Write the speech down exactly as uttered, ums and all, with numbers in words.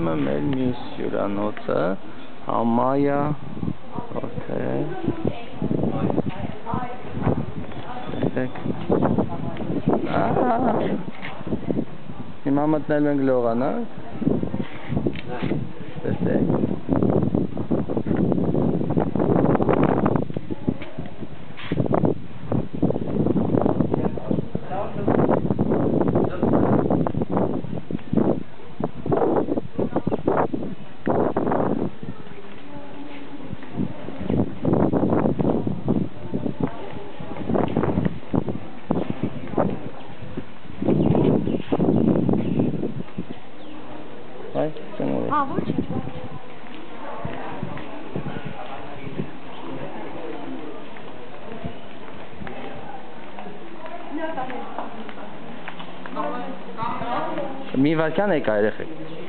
Իմը մեր մյուս հյուրանոցը, Համայա, okay. Հիմա մտնել ենք լողանակ, տեսեք, Այ, ծնորդ։ Հա, ոչ ինչ, ոչ։ Մի վարքան եկա երեխեք։